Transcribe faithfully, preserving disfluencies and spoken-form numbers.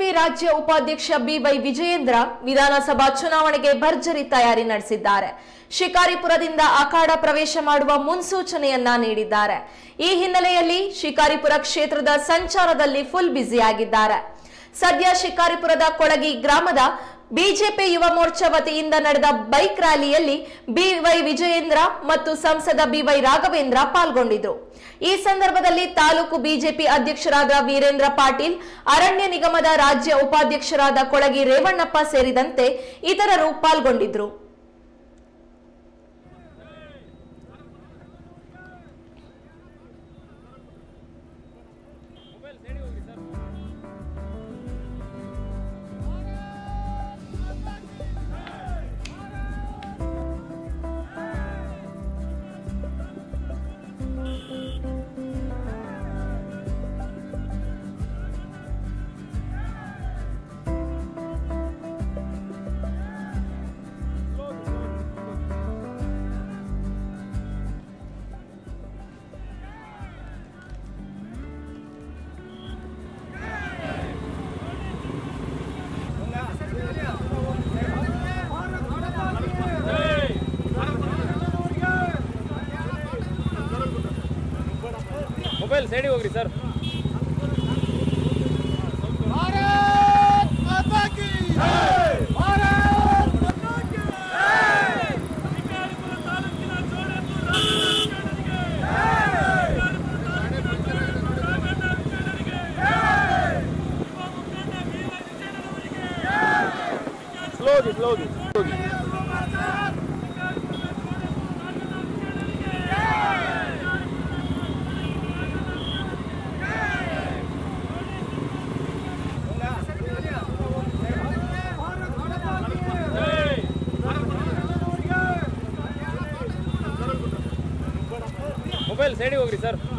BJP ರಾಜ್ಯ ಉಪಾಧ್ಯಕ್ಷ B Y Vijayendra ವಿಧಾನಸಭಾ ಚುನಾವಣೆಗೆ ಭರ್ಜರಿ ತಯಾರಿ ನಡೆಸಿದ್ದಾರೆ. ಶಿಕಾರಿಪುರದಿಂದ ಅಖಾಡ ಪ್ರವೇಶ ಮಾಡುವ ಮುನ್ಸೂಚನೆಯನ್ನ ನೀಡಿದ್ದಾರೆ. ಈ ಹಿನ್ನೆಲೆಯಲ್ಲಿ ಶಿಕಾರಿಪುರ ಕ್ಷೇತ್ರದ ಸಂಚಾರದಲ್ಲಿ ಫುಲ್ ಬ್ಯುಸಿಯಾಗಿದ್ದಾರೆ. ಸದ್ಯ ಶಿಕಾರಿಪುರದ ಕೊಳಗಿ ಗ್ರಾಮದ ಬಿಜೆಪಿ ಯುವ ಮೋರ್ಚಾ ವತಿಯಿಂದ ನಡೆದ ಬೈಕ್ ರ್ಯಾಲಿಯಲ್ಲಿ ಬಿವೈ ವಿಜಯೇಂದ್ರ ಮತ್ತು ಸಂಸದ ಬಿವೈ ರಾಘವೇಂದ್ರ ಪಾಲ್ಗೊಂಡಿದ್ರು. ಈ ಸಂದರ್ಭದಲ್ಲಿ ತಾಲೂಕು ಬಿಜೆಪಿ ಅಧ್ಯಕ್ಷರಾದ ವೀರೇಂದ್ರ ಪಾಟೀಲ್, ಅರಣ್ಯ ನಿಗಮದ ರಾಜ್ಯ ಉಪಾಧ್ಯಕ್ಷರಾದ ಕೊಳಗಿ ರೇವಣ್ಣಪ್ಪ ಸೇರಿದಂತೆ ಇತರರು ಪಾಲ್ಗೊಂಡಿದ್ರು. ಮೊಬೈಲ್ ಸೈಡಿಗೆ ಹೋಗ್ರಿ ಸರ್. ಭಾರತ್ ಮಾತಾ ಕಿ ಜೈ, ಭಾರತ್ ಮಾತಾ ಕಿ ಜೈ. ಶಿಕಾರಿಪುರ ತಾಲೂಕಿನ ಜೋಡೇಪುರ ಸ್ಲೋಗಿ ಸ್ಲೋಗಿ ಸ್ಲೋಗಿ ಮೊಬೈಲ್ ಸೈಡಿಗೆ ಹೋಗ್ರಿ ಸರ್.